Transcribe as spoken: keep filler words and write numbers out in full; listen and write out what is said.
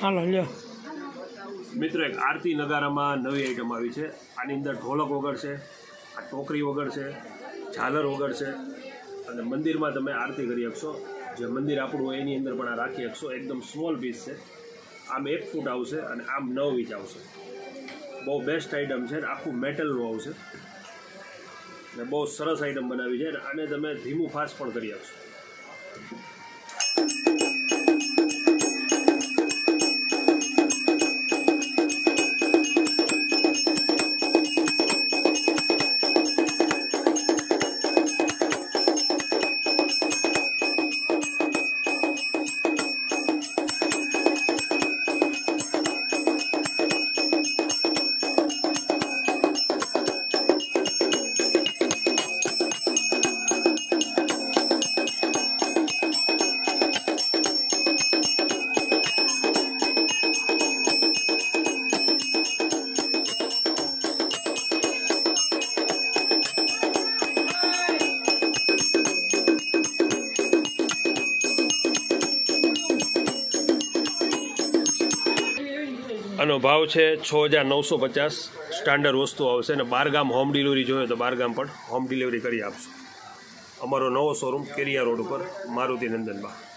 હાલો લ્યો મિત્રો, એક આરતી નગારામાં નવી આઈટમ આવી છે. આની અંદર ઢોલક વગડશે, આ ટોકરી વગડશે, ઝાલર વગડશે અને મંદિરમાં તમે આરતી કરી શકશો. જે મંદિર આપણું હોય એની અંદર પણ આ રાખી શકશો. એકદમ સ્મોલ પીસ છે. આમ એક ફૂટ આવશે અને આમ નવ ઇંચ આવશે. બહુ બેસ્ટ આઈટમ છે. આખું મેટલનું આવશે ને બહુ સરસ આઈટમ બનાવી છે. અને તમે ધીમું ફાસ્ટ પણ કરી શકશો. આનો ભાવ છે છ હજાર નવસો પચાસ. સ્ટાન્ડર્ડ વસ્તુ આવશે અને બાર ગામ હોમ ડિલિવરી જોઈએ તો બાર ગામ પણ હોમ ડિલિવરી કરી આપશું. અમારો નવો શોરૂમ કેરિયા રોડ ઉપર મારુતિ નંદનમાં.